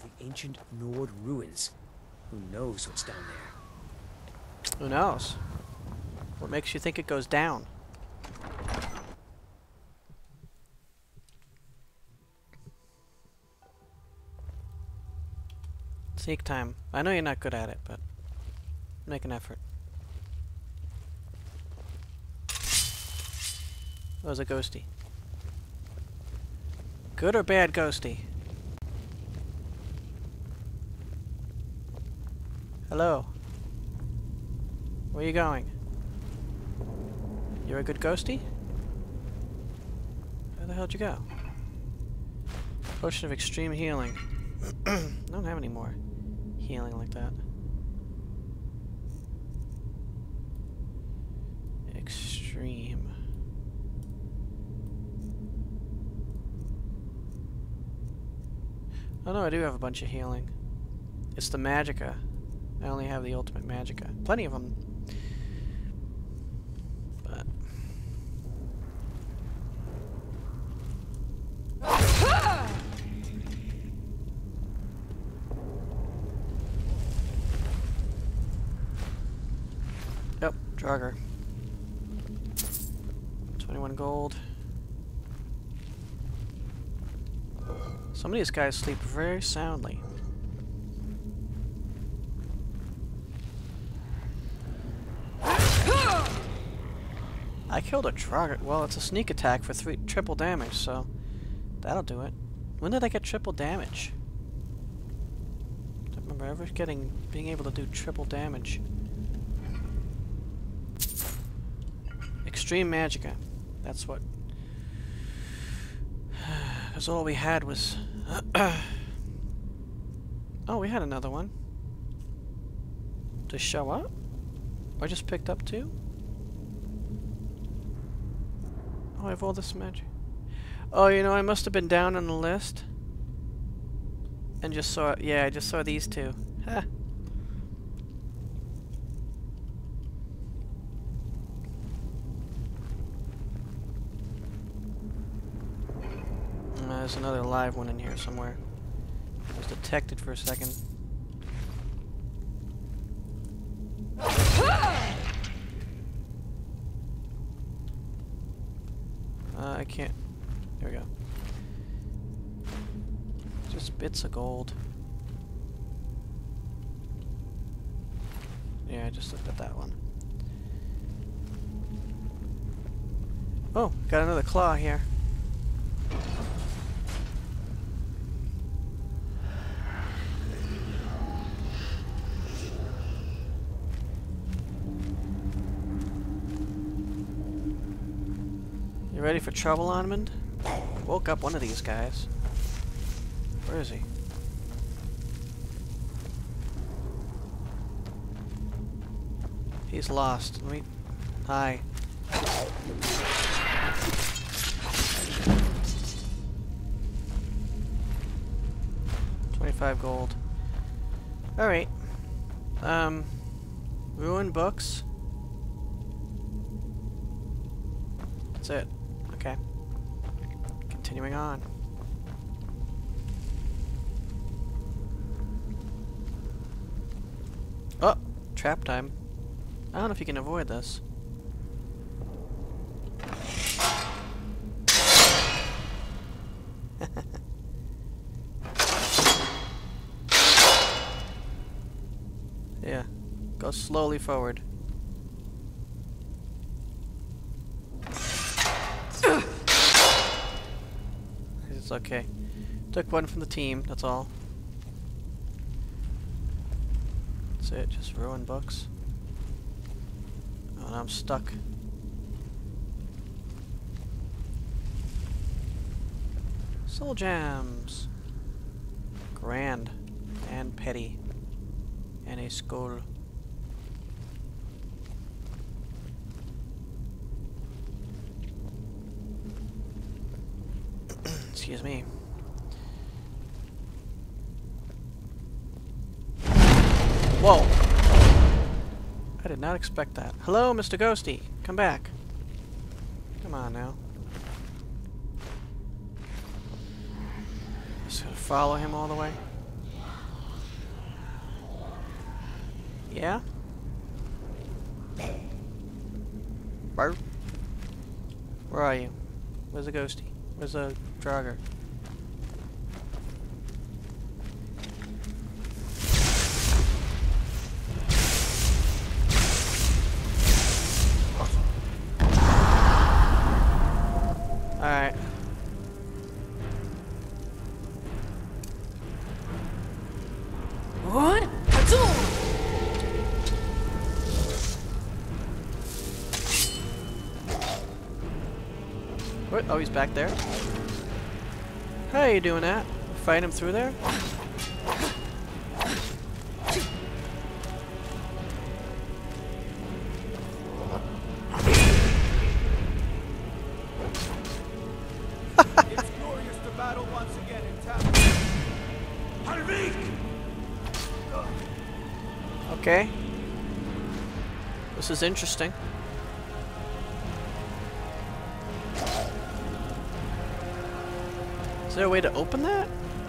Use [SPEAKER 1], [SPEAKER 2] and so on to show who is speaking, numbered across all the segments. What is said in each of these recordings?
[SPEAKER 1] the ancient Nord ruins. Who knows what's down there?
[SPEAKER 2] Who knows? What makes you think it goes down? Sneak time. I know you're not good at it, but make an effort. That was a ghosty. Good or bad ghosty? Hello. Where are you going? You're a good ghosty? Where the hell'd you go? Potion of extreme healing. I don't have any more healing like that. Extreme. Oh no, I do have a bunch of healing. It's the Magicka. I only have the ultimate Magicka. Plenty of them. But... Yep, Draugr. 21 gold. Some of these guys sleep very soundly. I killed a Draugr. Well, it's a sneak attack for triple damage, so that'll do it. When did I get triple damage? I don't remember ever being able to do triple damage. Extreme Magicka. That's what. Because all we had was. Oh, we had another one. To show up? I just picked up two? Oh, I have all this magic. Oh, you know, I must have been down on the list. And just saw... Yeah, I just saw these two. Ha! There's another live one in here somewhere. I was detected for a second. I can't. There we go. Just bits of gold. Yeah, I just looked at that one. Oh, got another claw here. Ready for trouble, Onmund? Woke up one of these guys. Where is he? He's lost. Let me... Hi. $25 gold. Alright. Ruined books. That's it. Okay. Continuing on. Oh! Trap time. I don't know if you can avoid this. Yeah. Go slowly forward. It's okay. Took one from the team, that's all. That's it, just ruin books. Oh, and I'm stuck. Soul gems. Grand. And petty. And a skull. Excuse me. Whoa! I did not expect that. Hello, Mr. Ghosty. Come back. Come on now. Just gonna follow him all the way. Yeah? Bark. Where are you? Where's the ghosty? Where's the Draugr? Alright.
[SPEAKER 1] What?
[SPEAKER 2] What? Oh, he's back there? How you doing that? Fight him through there?
[SPEAKER 3] It's glorious to battle once again in town.
[SPEAKER 2] Okay. This is interesting. Is there a way to open that?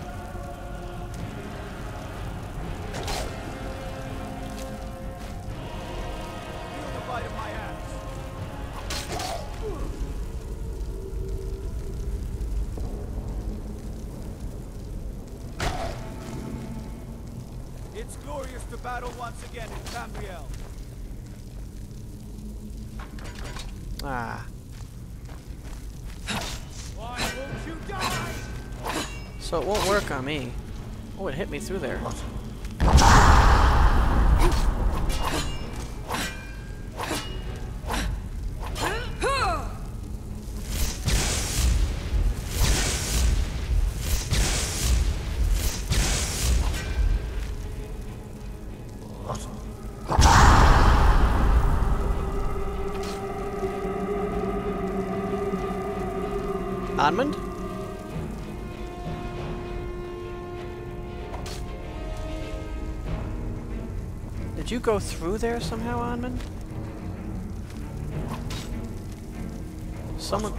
[SPEAKER 3] Feel the bite of my axe. It's glorious to battle once again in Tamriel.
[SPEAKER 2] Ah.
[SPEAKER 3] Why won't you die?
[SPEAKER 2] So it won't work on me. Oh, it hit me through there. Almond? Did you go through there somehow, Anmund? Someone...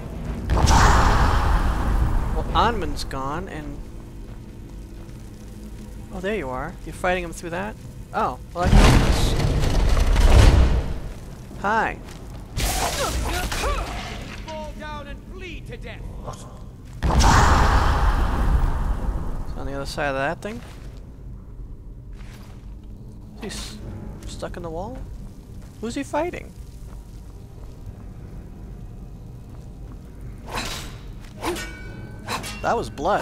[SPEAKER 2] Well, Anmund's gone, and... Oh, there you are. You're fighting him through that? Oh, well, I can open this. Hi.
[SPEAKER 3] Fall down and bleed to death.
[SPEAKER 2] It's on the other side of that thing. He's stuck in the wall? Who's he fighting? That was blood.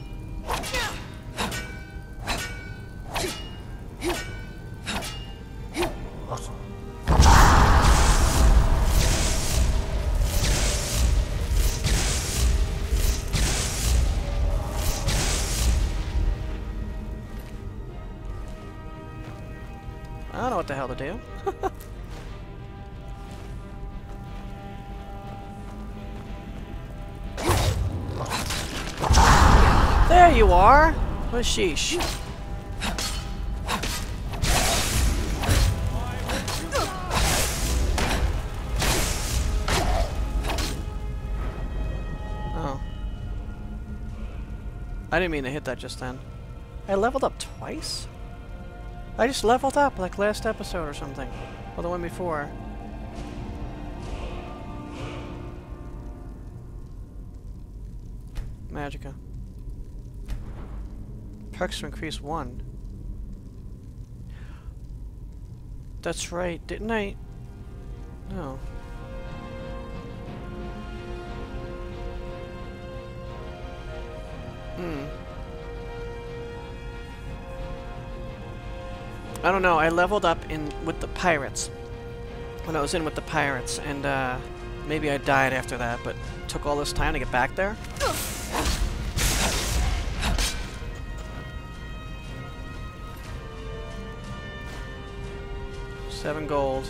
[SPEAKER 2] I don't know what the hell to do. There you are! What a sheesh. Oh. I didn't mean to hit that just then. I leveled up twice? I just leveled up like last episode or something. Or the one before. Magica. Perks to increase 1. That's right, didn't I? No. I don't know, I leveled up in with the pirates. When I was in with the pirates, and maybe I died after that, but it took all this time to get back there. $7 gold.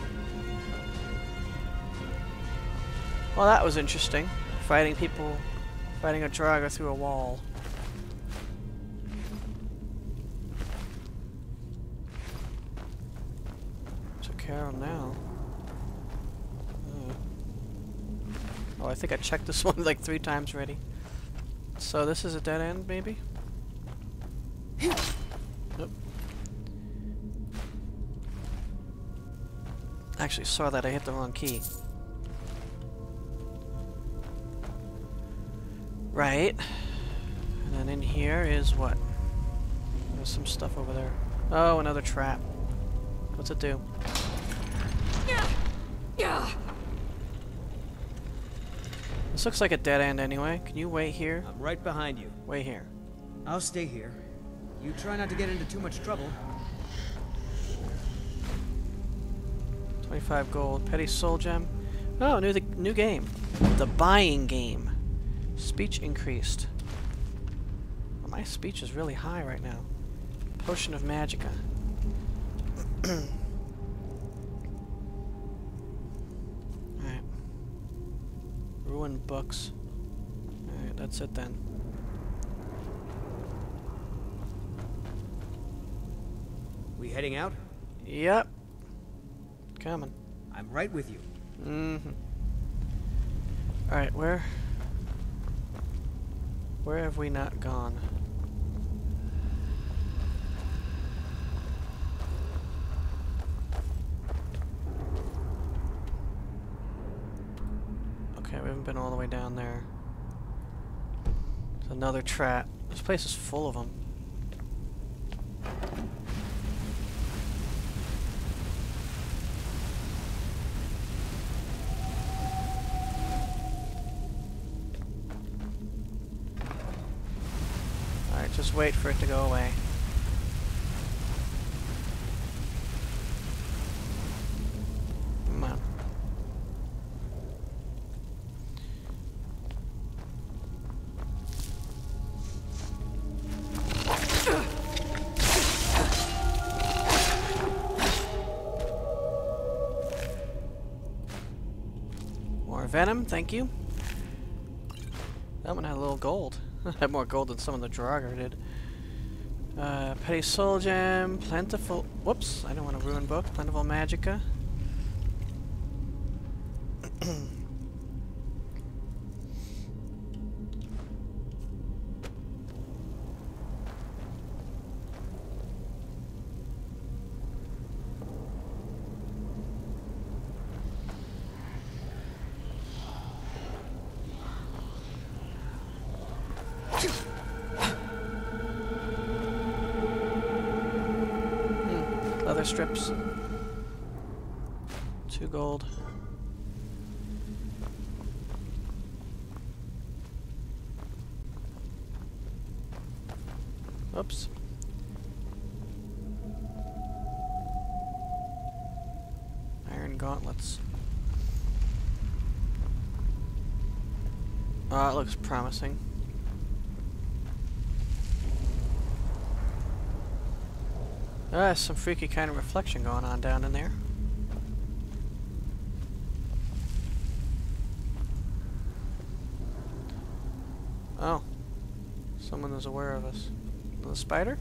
[SPEAKER 2] Well, that was interesting. Fighting people, fighting a Draugr through a wall. Took care of him now. Oh, I think I checked this one like 3 times already. So this is a dead end, maybe? Nope. Actually saw that I hit the wrong key. Right. And then in here is what? There's some stuff over there. Oh, another trap. What's it do? This looks like a dead end anyway. Can you wait here?
[SPEAKER 1] I'm right behind you.
[SPEAKER 2] Wait here.
[SPEAKER 1] I'll stay here. You try not to get into too much trouble.
[SPEAKER 2] 25 gold. Petty soul gem. Oh, new game. The buying game. Speech increased. Well, my speech is really high right now. Potion of Magicka. Alright. Ruined books. Alright, that's it then.
[SPEAKER 1] We heading out?
[SPEAKER 2] Yep. Coming.
[SPEAKER 1] I'm right with you.
[SPEAKER 2] Mm-hmm. Alright, where have we not gone? Okay, we haven't been all the way down there. There's another trap. This place is full of them. Alright, just wait for it to go away. Come on. More venom, thank you. That one had a little gold. Had more gold than some of the Draugr did. Petty soul gem, plentiful. Whoops, I don't want to ruin book. Plentiful Magicka. Leather strips. 2 gold. Oops. Iron gauntlets. Oh, it looks promising. Some freaky kind of reflection going on down in there. Oh. Someone is aware of us. The spider?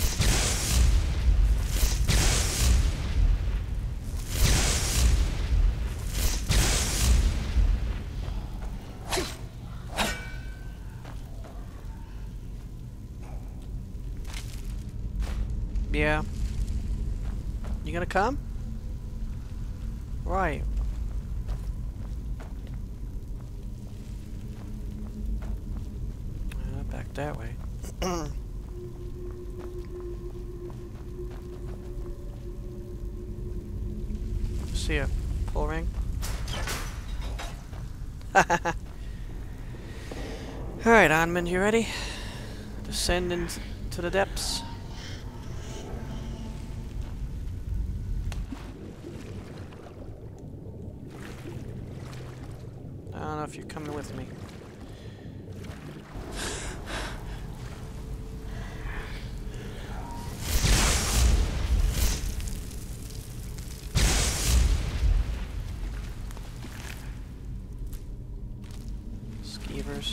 [SPEAKER 2] Yeah. You gonna come? Right. Back that way. See a pull ring? Alright, Onman, you ready? Descend into the depths. I don't know if you're coming with me. Skeevers.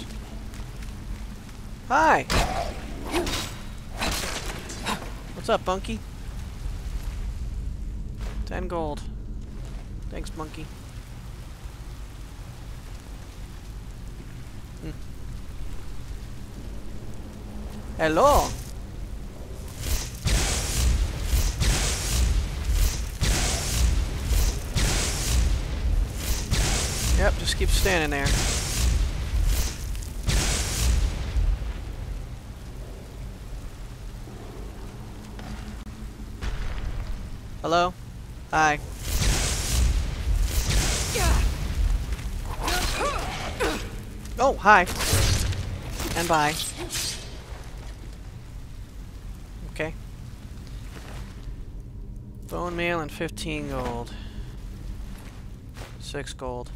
[SPEAKER 2] Hi! What's up, Bunky? 10 gold. Thanks, Monkey. Hello! Just keep standing there. Hello? Hi. Oh, hi. And bye. Okay. Bone meal and 15 gold. 6 gold.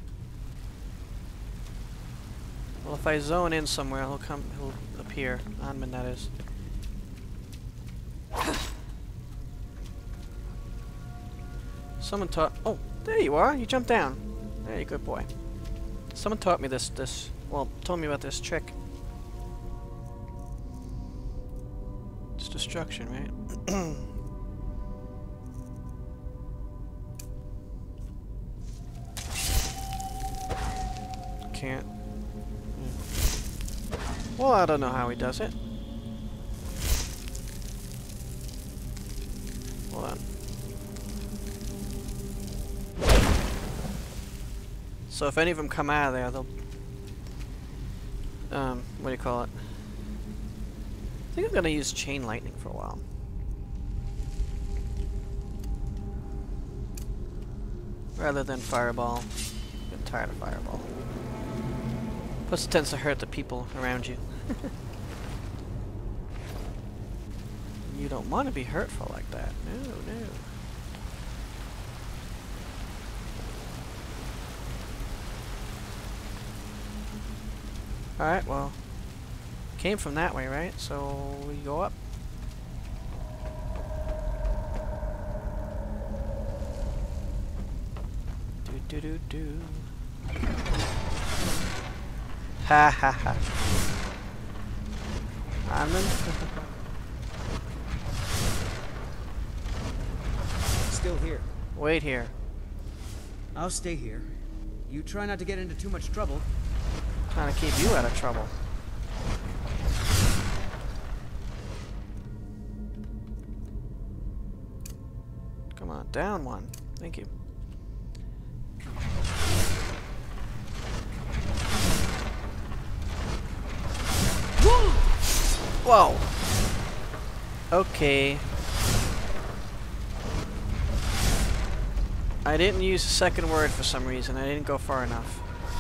[SPEAKER 2] Well, if I zone in somewhere, he'll appear. Onman, that is. Someone taught... Oh, there you are. You jumped down. There you good boy. Someone taught me well, told me about this trick. It's destruction, right? Can't. Well, I don't know how he does it. Hold on. So if any of them come out of there, they'll... what do you call it? I think I'm gonna use chain lightning for a while. Rather than fireball. I'm tired of fireball. Plus it tends to hurt the people around you. You don't want to be hurtful like that. No, no. Alright, well, came from that way, right? So we go up. Do do do do. Ha ha ha.
[SPEAKER 1] Still here.
[SPEAKER 2] Wait here.
[SPEAKER 1] I'll stay here. You try not to get into too much trouble.
[SPEAKER 2] Trying to keep you out of trouble. Come on, down one. Thank you. Whoa! Okay. I didn't use a second word for some reason. I didn't go far enough.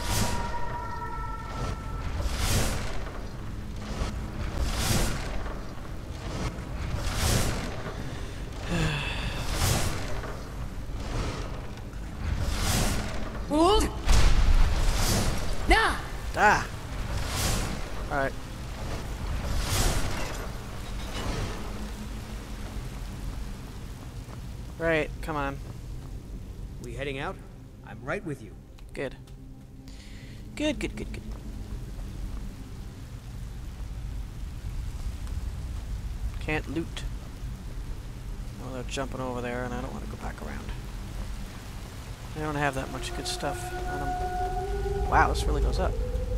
[SPEAKER 2] Ah! Alright. Right, come on.
[SPEAKER 1] We heading out? I'm right with you.
[SPEAKER 2] Good. Good, good, good, good. Can't loot. Oh, they're jumping over there, and I don't want to go back around. I don't have that much good stuff on them. Wow, this really goes up.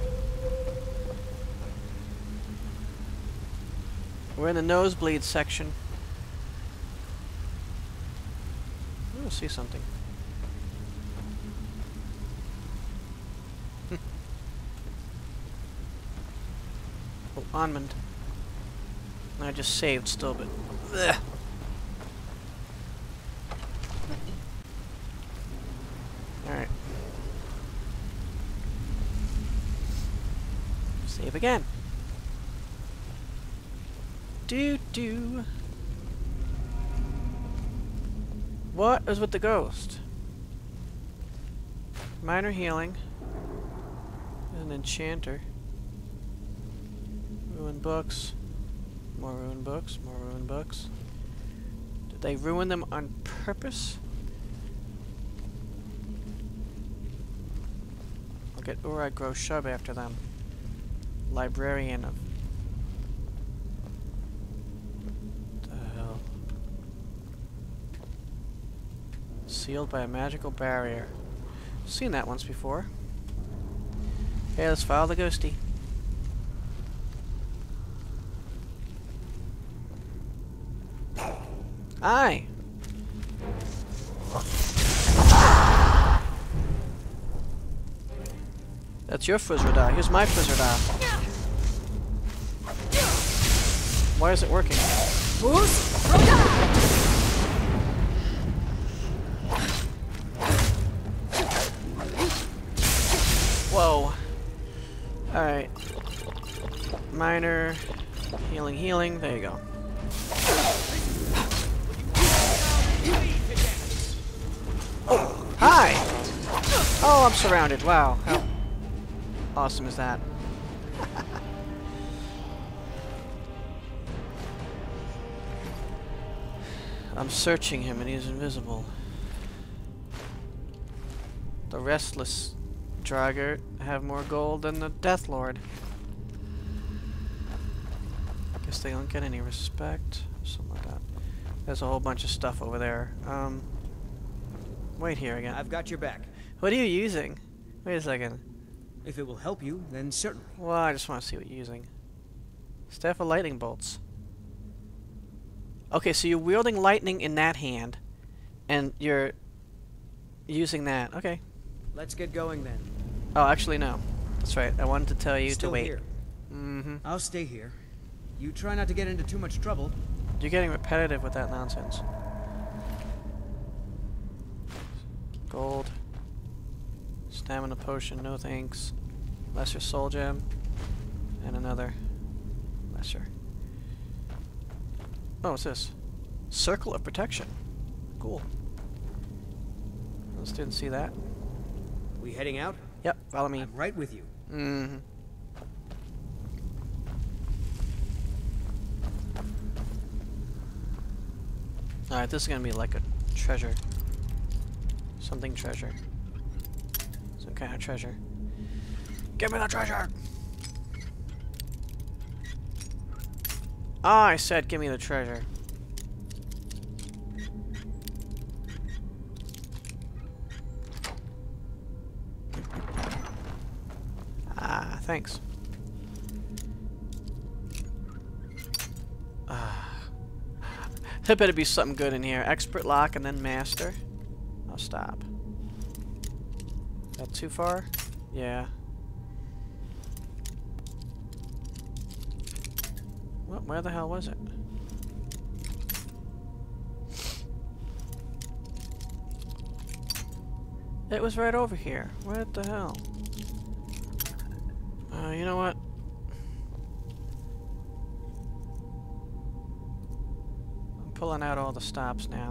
[SPEAKER 2] We're in the nosebleed section. I'm gonna see something. Oh, Onmund. I just saved still, but... Ugh. Alright. Save again. Do. What is with the ghost? Minor healing. An enchanter. Ruin books. More ruin books. More ruin books. Did they ruin them on purpose? I'll get Uri Grow Shub after them. Librarian of... the hell? Sealed by a magical barrier. Seen that once before. Okay, let's follow the ghosty. Aye. your Fuzz-Radar. Here's my Fuzz-Radar. Why is it working? Whoa. Alright. Minor. Healing. There you go. Oh, hi! Oh, I'm surrounded. Wow. How awesome is that? I'm searching him and he's invisible. The restless Draugr have more gold than the Death Lord. Guess they don't get any respect. Something like that. There's a whole bunch of stuff over there. Wait here again.
[SPEAKER 1] I've got your back.
[SPEAKER 2] What are you using? Wait a second.
[SPEAKER 1] If it will help you, then certainly.
[SPEAKER 2] Well, I just want to see what you're using. Staff of lightning bolts. Okay, so you're wielding lightning in that hand, and you're using that. Okay.
[SPEAKER 1] Let's get going then.
[SPEAKER 2] Oh, actually, no. That's right. I wanted to tell you
[SPEAKER 1] Still
[SPEAKER 2] to wait.
[SPEAKER 1] Here.
[SPEAKER 2] Mm-hmm.
[SPEAKER 1] I'll stay here. You try not to get into too much trouble.
[SPEAKER 2] You're getting repetitive with that nonsense. Gold. Stamina potion, no thanks. Lesser soul gem. And another lesser. Oh, what's this? Circle of protection. Cool. Let's didn't see that.
[SPEAKER 1] We heading out?
[SPEAKER 2] Yep, follow me.
[SPEAKER 1] I'm right with you.
[SPEAKER 2] Mm-hmm. Alright, this is gonna be like a treasure. Something treasure. Some kind of treasure. Give me the treasure! Ah, I said give me the treasure. Ah, thanks. There better be something good in here. Expert lock and then master. I'll stop. Is that too far? Yeah. What? Where the hell was it? It was right over here. What the hell? You know what? I'm pulling out all the stops now.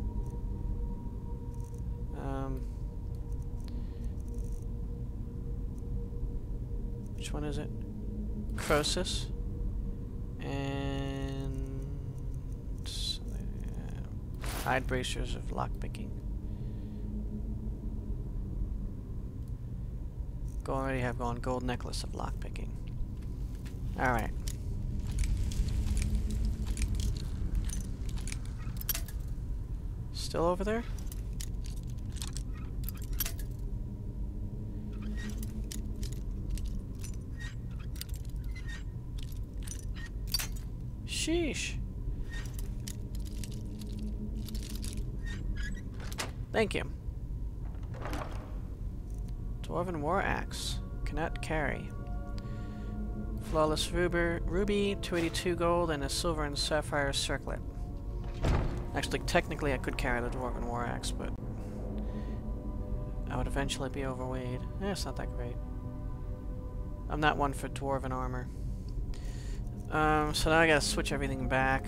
[SPEAKER 2] Which one is it? Croesus. And hide bracers of lockpicking. Already have gone gold necklace of lockpicking. Alright. Still over there? Sheesh. Thank you. Dwarven War Axe. Cannot carry. Flawless ruby, 282 gold, and a silver and sapphire circlet. Actually, technically I could carry the Dwarven War Axe, but I would eventually be overweight. Eh, it's not that great. I'm not one for Dwarven armor. So now I gotta switch everything back.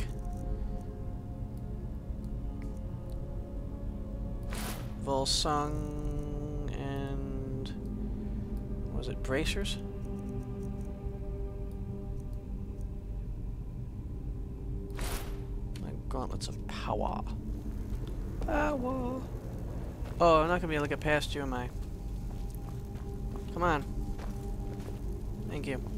[SPEAKER 2] Volsung and... was it bracers? Like gauntlets of power. Power! Oh, I'm not gonna be able to get past you, am I? Come on. Thank you.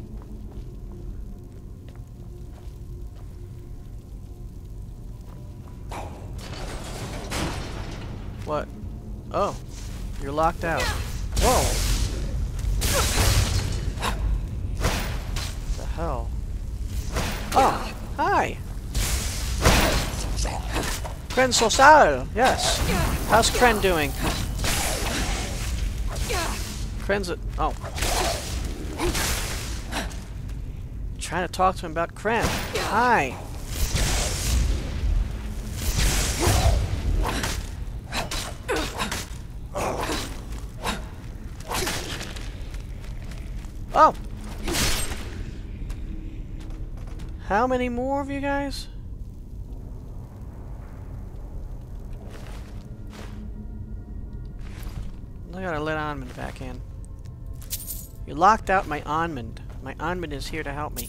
[SPEAKER 2] What? Oh, you're locked out. Whoa! What the hell? Oh, hi! Kren Sosal! Yes! How's Kren doing? Kren's a... oh. trying to talk to him about Krem. Hi. Oh! How many more of you guys? I gotta let Onmund back in. You locked out my Onmund. My Onmund is here to help me.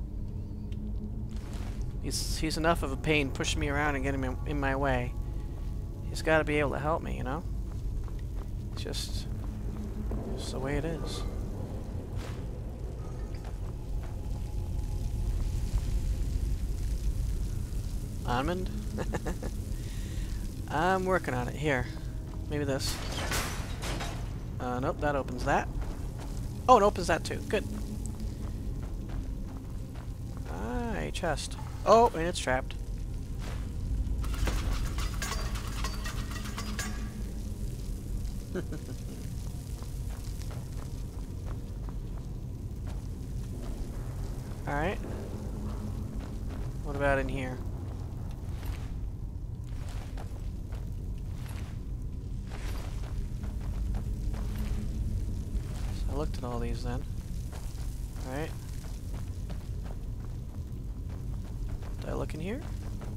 [SPEAKER 2] He's enough of a pain pushing me around and getting me in my way. He's got to be able to help me, you know? It's just the way it is. Onmund? I'm working on it. Here. Maybe this. Nope, that opens that. Oh, it opens that too. Good. Ah, a chest. Oh, and it's trapped. Alright. What about in here? I looked at all these then. Alright. Did I look in here?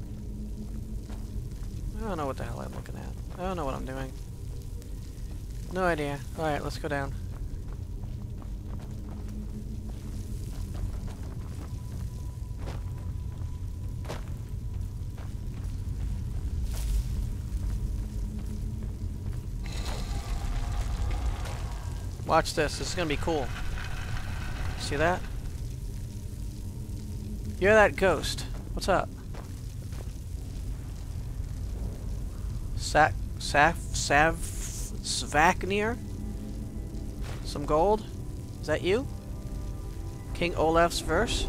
[SPEAKER 2] I don't know what the hell I'm looking at. I don't know what I'm doing. No idea. Alright, let's go down. Watch this. This is gonna be cool. See that? You're that ghost. What's up? Svaknir? Some gold? Is that you? King Olaf's verse?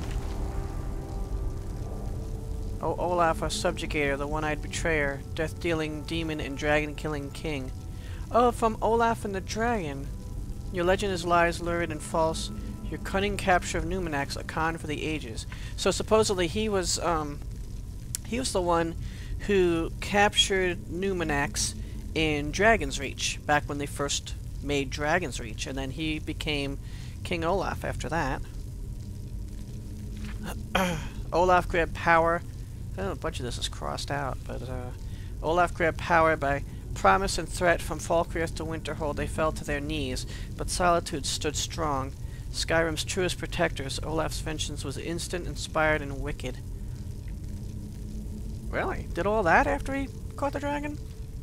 [SPEAKER 2] Oh, Olaf, our subjugator, the one-eyed betrayer, death-dealing demon and dragon-killing king. Oh, from Olaf and the Dragon. Your legend is lies, lurid, and false. Your cunning capture of Numenax, a con for the ages. So supposedly he was the one who captured Numenax in Dragon's Reach, back when they first made Dragon's Reach, and then he became King Olaf after that. Olaf grabbed power. I don't know, a bunch of this is crossed out, but Olaf grabbed power by promise and threat. From Falkreath to Winterhold they fell to their knees, but Solitude stood strong. Skyrim's truest protectors, Olaf's vengeance was instant, inspired, and wicked. Really? Did all that after he caught the dragon?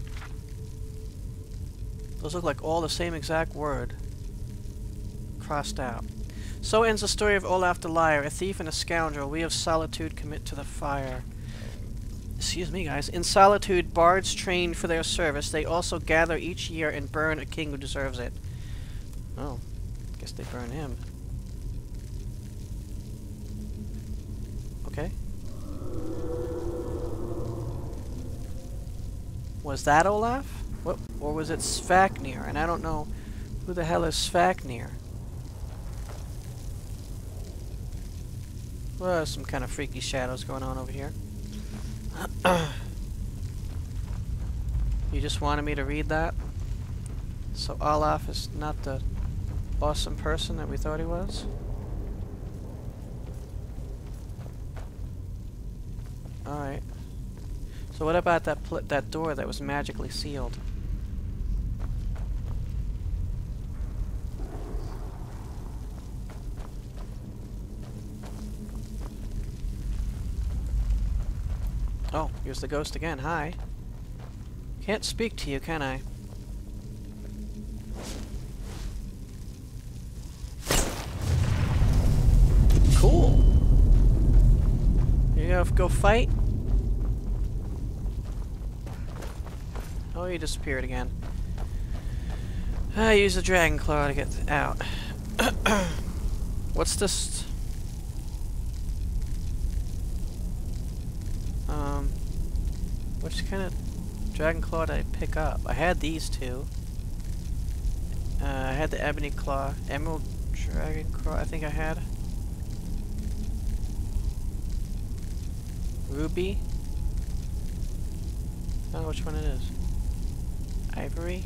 [SPEAKER 2] Those look like all the same exact word. Crossed out. So ends the story of Olaf the Liar, a thief and a scoundrel. We of Solitude commit to the fire. Excuse me, guys. In Solitude, bards trained for their service. They also gather each year and burn a king who deserves it. Oh, guess they burn him. Okay. Was that Olaf? What? Or was it Svaknir? And I don't know who the hell is Svaknir. Well, there's some kind of freaky shadows going on over here. You just wanted me to read that? So Olaf is not the awesome person that we thought he was? Alright. So what about that door that was magically sealed? Oh, here's the ghost again. Hi. Can't speak to you, can I? Cool. You gonna go fight? Oh, you disappeared again. I use the dragon claw to get out. What's this? Which kind of dragon claw did I pick up? I had these two. I had the ebony claw, emerald dragon claw. I think I had. Ruby. I don't know which one it is. Ivory.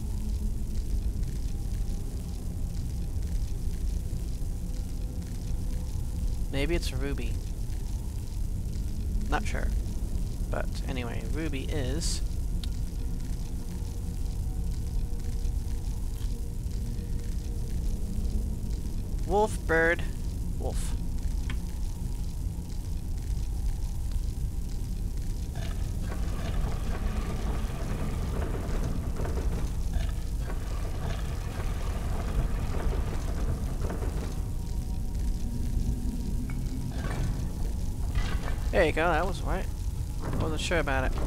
[SPEAKER 2] Maybe it's a ruby. Not sure. But anyway, ruby is... wolf, bird, wolf. There you go, that was right. Wasn't sure about it.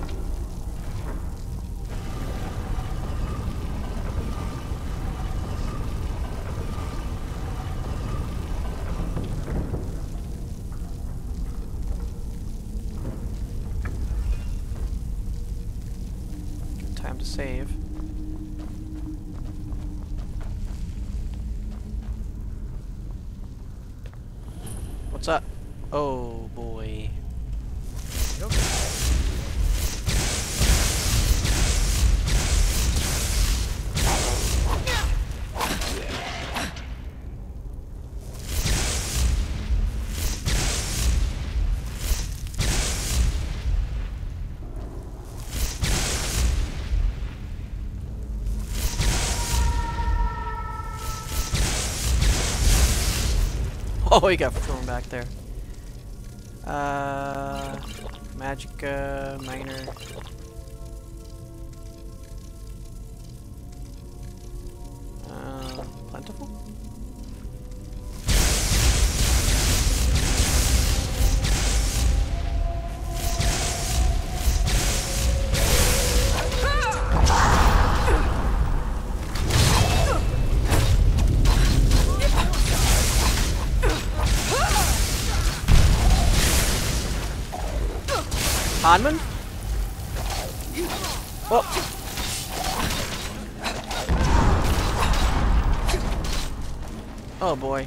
[SPEAKER 2] Time to save. What's up? Oh boy. Oh, he got thrown back there. Magicka, Miner. Plentiful? Hanman? Well. Oh boy.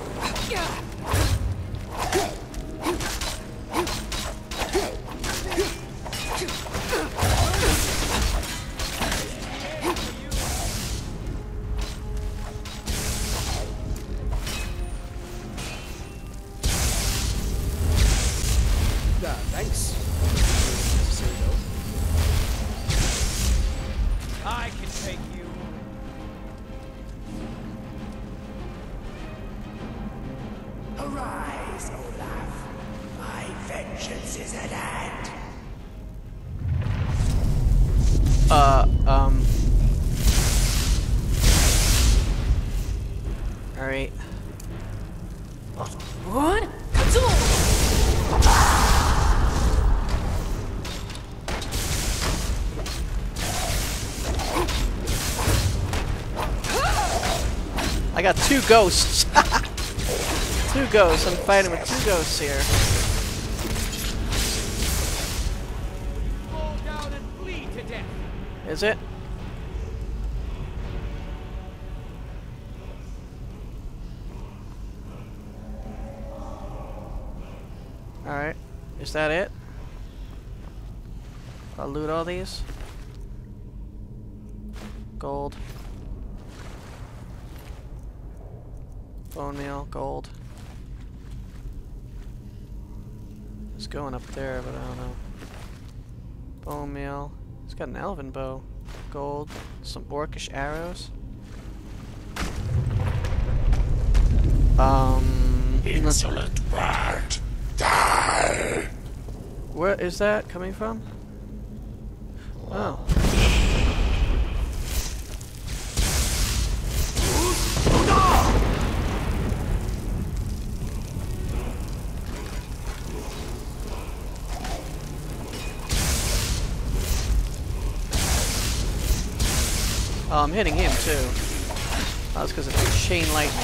[SPEAKER 1] Thanks.
[SPEAKER 3] I can take you.
[SPEAKER 4] Arise, Olaf. My vengeance is at hand.
[SPEAKER 2] Alright.
[SPEAKER 1] What?
[SPEAKER 2] I got two ghosts. Two ghosts. I'm fighting with two ghosts here.
[SPEAKER 3] Fall down and bleed to death.
[SPEAKER 2] Is it? Alright. Is that it? I'll loot all these. Gold. Bone meal, gold. It's going up there, but I don't know. Bone meal. It's got an elven bow. Gold. Some orcish arrows.
[SPEAKER 4] Insolent bird. Die.
[SPEAKER 2] Where is that coming from? Oh. Oh, I'm hitting him too. Oh, that's because of the chain lightning.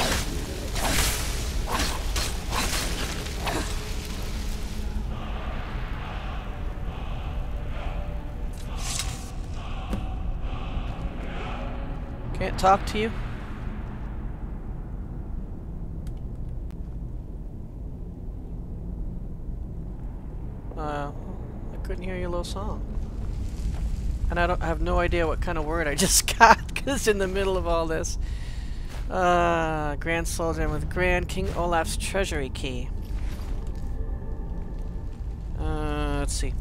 [SPEAKER 2] Can't talk to you? I couldn't hear your little song. And I have no idea what kind of word I just got, because it's in the middle of all this. Grand Soldier with Grand King Olaf's treasury key. Let's see.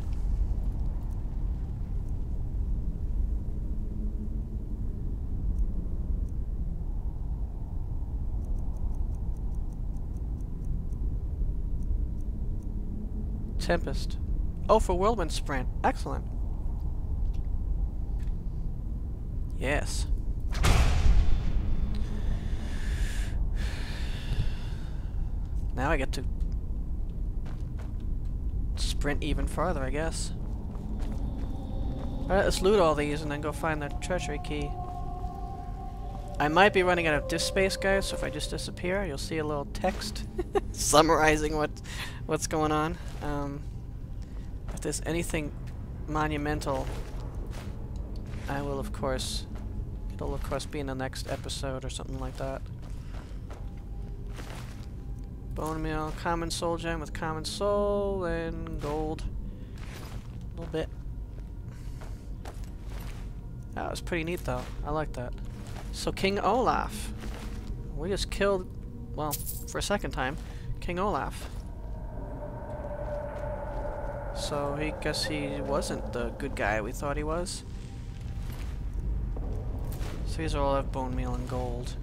[SPEAKER 2] Tempest. Oh, for Whirlwind Sprint. Excellent. Yes. Now I get to sprint even farther, I guess. Alright, let's loot all these and then go find the treasury key. I might be running out of disk space, guys, so if I just disappear, you'll see a little text summarizing what's going on. If there's anything monumental, I will, of course, it'll of course be in the next episode or something like that. Bone meal, common soul gem with common soul, and gold. A little bit. That was pretty neat though. I like that. So King Olaf. We just killed, well, for a second time, King Olaf. So I guess he wasn't the good guy we thought he was. So these all have bone meal and gold.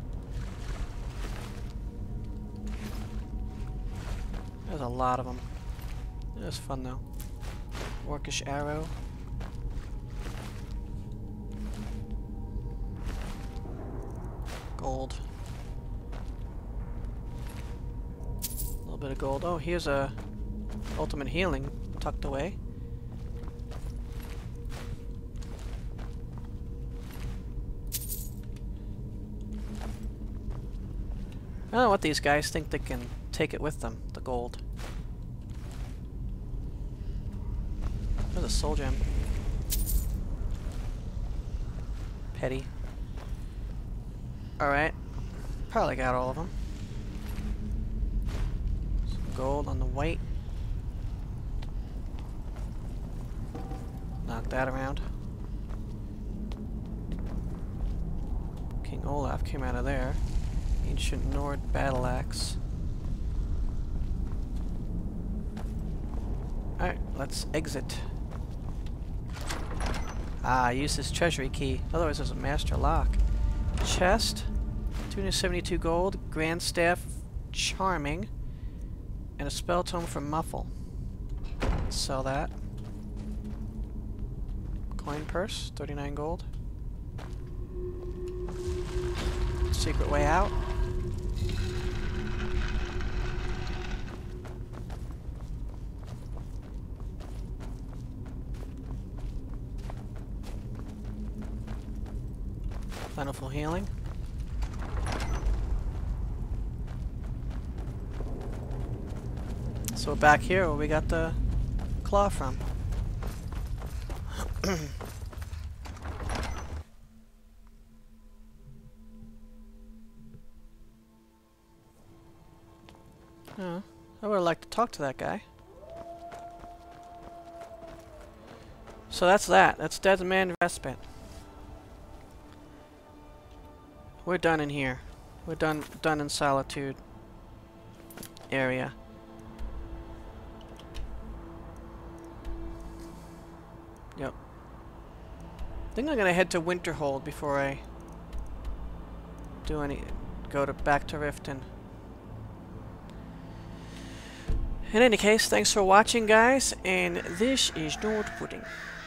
[SPEAKER 2] There's a lot of them. It was fun though. Orcish arrow. Gold. A little bit of gold. Oh, here's a ultimate healing tucked away. I don't know what these guys think they can take it with them, the gold. There's a soul gem. Petty. Alright. Probably got all of them. Some gold on the white. Knock that around. King Olaf came out of there. Ancient Nord battle axe. Alright, let's exit. Ah, use this treasury key. Otherwise there's a master lock. Chest. 272 gold. Grand staff. Charming. And a spell tome for Muffle. Let's sell that. Coin purse. 39 gold. Secret way out. Plentiful healing. So back here where we got the claw from. I would like to talk to that guy. So that's that. That's Dead Man Respite. We're done in here. We're done in Solitude area. Yep. I think I'm gonna head to Winterhold before I go back to Riften. In any case, thanks for watching, guys, and this is Nord Pudding.